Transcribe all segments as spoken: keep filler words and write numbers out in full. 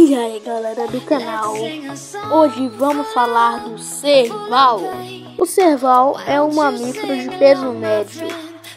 E aí galera do canal, hoje vamos falar do serval. O serval é um mamífero de peso médio.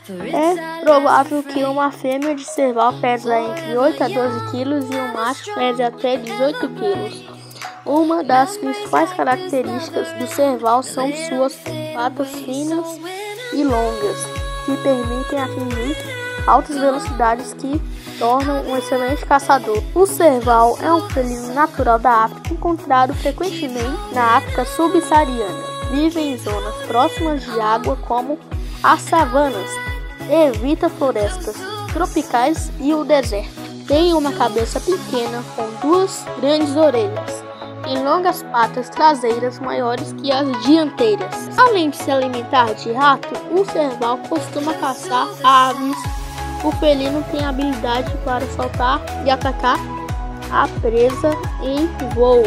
É provável que uma fêmea de serval pese entre oito a doze quilos e um macho pese até dezoito quilos. Uma das principais características do serval são suas patas finas e longas, que permitem atingir altas velocidades que tornam um excelente caçador. O serval é um felino natural da África, encontrado frequentemente na África subsaariana. Vive em zonas próximas de água como as savanas, e evita florestas tropicais e o deserto. Tem uma cabeça pequena com duas grandes orelhas e longas patas traseiras maiores que as dianteiras. Além de se alimentar de rato, o serval costuma caçar aves. O felino tem habilidade para saltar e atacar a presa em voo.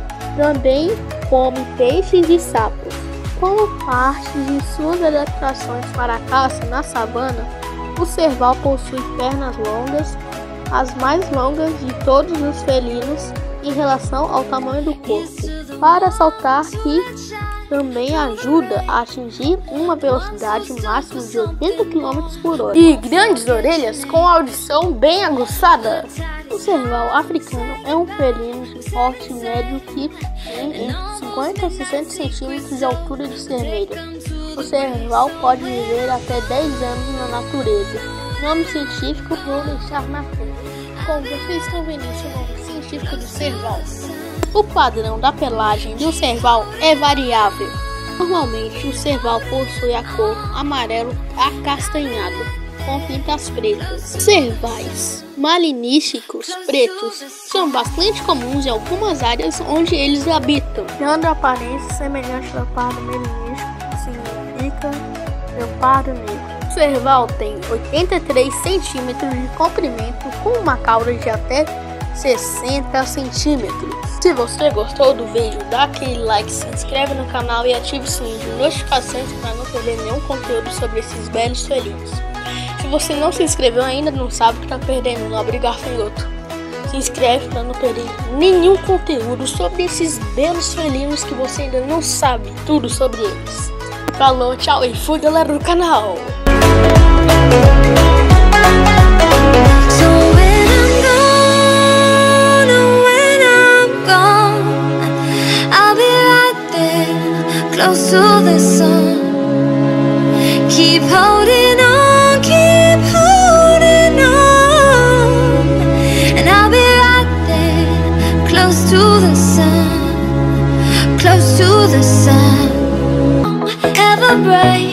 Também come peixes e sapos. Como parte de suas adaptações para a caça na savana, o serval possui pernas longas, as mais longas de todos os felinos em relação ao tamanho do corpo, para saltar, que também ajuda a atingir uma velocidade máxima de oitenta quilômetros por hora. E grandes orelhas com audição bem aguçada. O serval africano é um felino de porte médio que tem entre cinquenta a sessenta centímetros de altura de cerneira. O serval pode viver até dez anos na natureza. Nome científico vou deixar na tela. Como vocês estão vendo esse nome científico do serval. O padrão da pelagem do serval é variável. Normalmente, o serval possui a cor amarelo acastanhado, com pintas pretas. Servais malinísticos pretos são bastante comuns em algumas áreas onde eles habitam. Tendo aparência semelhante ao leopardo melinístico, significa leopardo negro. O serval tem oitenta e três centímetros de comprimento, com uma cauda de até sessenta centímetros. Se você gostou do vídeo, dá aquele like, se inscreve no canal e ative o sininho de notificações para não perder nenhum conteúdo sobre esses belos felinos. Se você não se inscreveu ainda, não sabe o que está perdendo, nobre gafanhoto. Se inscreve para não perder nenhum conteúdo sobre esses belos felinos que você ainda não sabe tudo sobre eles. Falou, tchau e fui galera do canal! Close to the sun, keep holding on, keep holding on, and I'll be right there, close to the sun, close to the sun, ever bright.